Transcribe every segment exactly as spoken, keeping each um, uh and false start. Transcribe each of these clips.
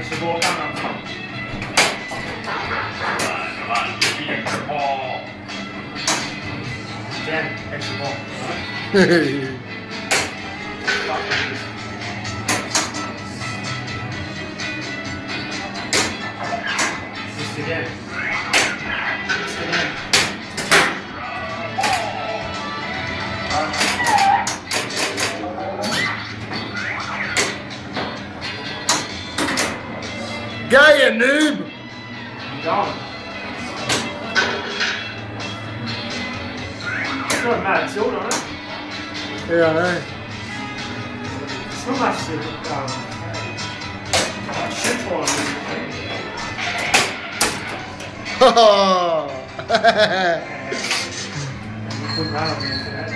Extra ball coming up. Come on, give me extra ball. Dan, extra ball. Just again. Just again. Go, you noob! Keep going. It's got a mad tilt on it. Yeah, I know. It's not much to um, shoot for on this thing. Oh! Put that on the internet.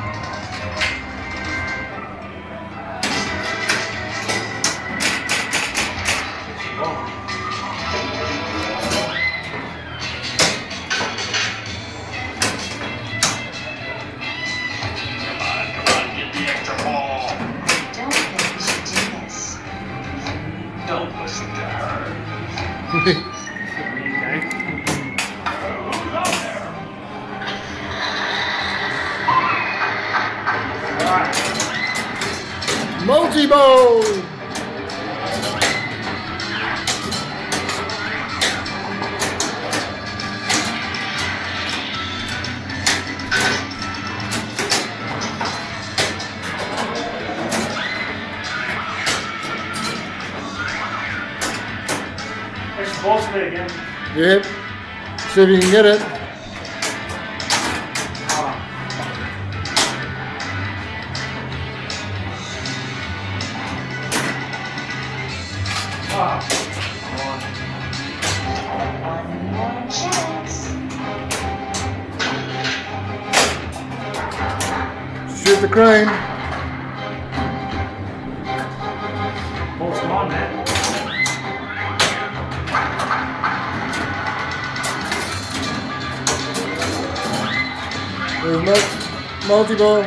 Don't push it to her. Alright. Multi-ball! Extra ball speed again. Yep. See if you can get it. Ah. Ah. One more chance. Shoot the crane. Ball's gone, man. There's no multi-ball.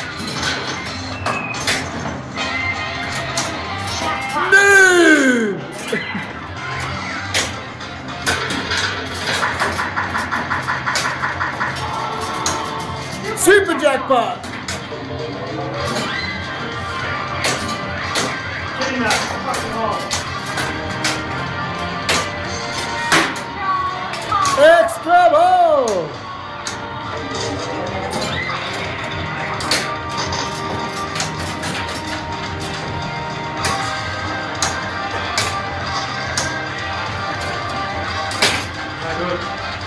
No! Super jackpot! Get him out. Fucking hole. Extra ball! Good.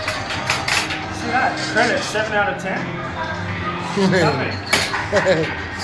See that? Credit, seven out of ten. Something.